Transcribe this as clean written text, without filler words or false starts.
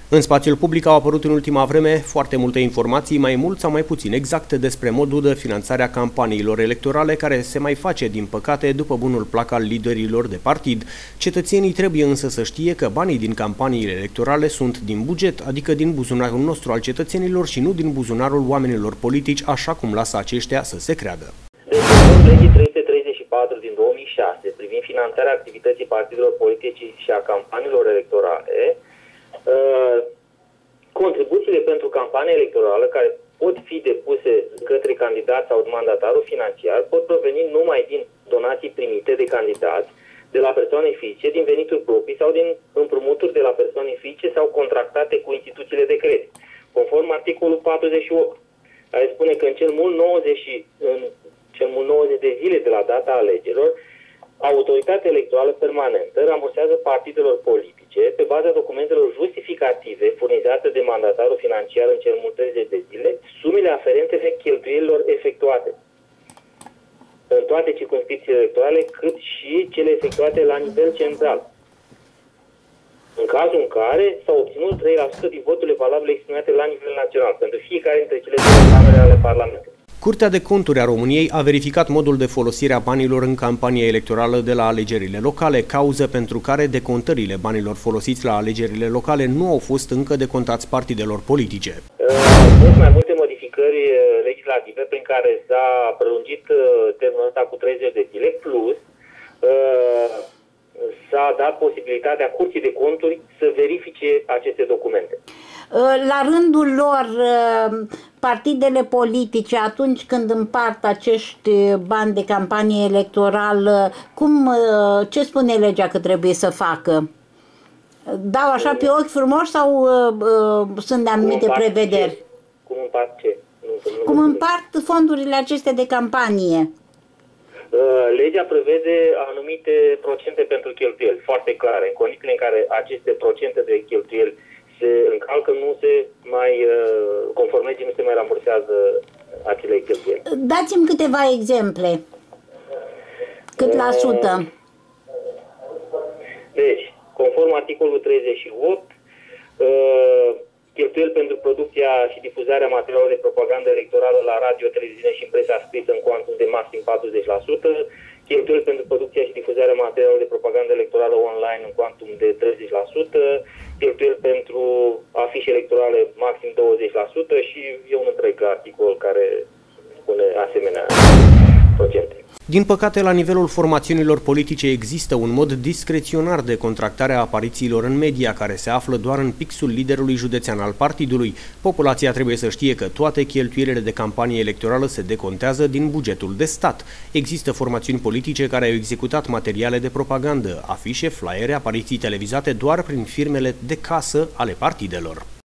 În spațiul public au apărut în ultima vreme foarte multe informații, mai mult sau mai puțin exacte, despre modul de finanțare a campaniilor electorale care se mai face, din păcate, după bunul plac al liderilor de partid. Cetățenii trebuie însă să știe că banii din campaniile electorale sunt din buget, adică din buzunarul nostru al cetățenilor și nu din buzunarul oamenilor politici, așa cum lasă aceștia să se creadă. Legii 334 din 2006 privind finanțarea activității partidelor politice și a campaniilor electorale, contribuțiile pentru campanie electorală care pot fi depuse către candidat sau mandatarul financiar pot proveni numai din donații primite de candidați, de la persoane fizice, din venituri proprii sau din împrumuturi de la persoane fizice sau contractate cu instituțiile de credit. Conform articolul 48, care spune că în cel mult 90 de zile de la data alegerilor, Autoritatea Electorală Permanentă rambursează partidelor politice, pe baza documentelor justificative furnizate de mandatarul financiar în cel mult 30 de zile, sumele aferente de cheltuielilor efectuate în toate circumscripțiile electorale, cât și cele efectuate la nivel central, în cazul în care s-au obținut 3% din voturile valabile exprimate la nivel național, pentru fiecare dintre cele două camere ale Parlamentului. Curtea de Conturi a României a verificat modul de folosire a banilor în campania electorală de la alegerile locale, cauză pentru care decontările banilor folosiți la alegerile locale nu au fost încă decontați partidelor politice. Au fost mai multe modificări legislative prin care s-a prelungit termenul ăsta cu 30 de zile, plus s-a dat posibilitatea Curții de Conturi să verifice aceste documente. La rândul lor, partidele politice, atunci când împart acești bani de campanie electorală, ce spune legea că trebuie să facă? Dau așa pe ochi frumos sau sunt de anumite prevederi? Cum împart ce? Cum împart fondurile acestea de campanie? Legea prevede anumite procente pentru cheltuieli, foarte clare. În condițiile în care aceste procente de cheltuieli se încalcă, nu se mai, conform legii, nu se mai rambursează acele cheltuieli. Dați-mi câteva exemple. Cât la sută? Deci, conform articolul 38, cheltuieli pentru producția și difuzarea materialelor de propagandă electorală la radio, televiziune și în presa scrisă în cuantum de maxim 40%, cheltuieli pentru producția și difuzarea materialelor de propagandă electorală online în cuantum de 30%, cheltuieli pentru afișe electorale maxim 20% și e un întreg articol care spune asemenea procente. Din păcate, la nivelul formațiunilor politice există un mod discreționar de contractare a aparițiilor în media, care se află doar în pixul liderului județean al partidului. Populația trebuie să știe că toate cheltuielile de campanie electorală se decontează din bugetul de stat. Există formațiuni politice care au executat materiale de propagandă, afișe, flyere, apariții televizate doar prin firmele de casă ale partidelor.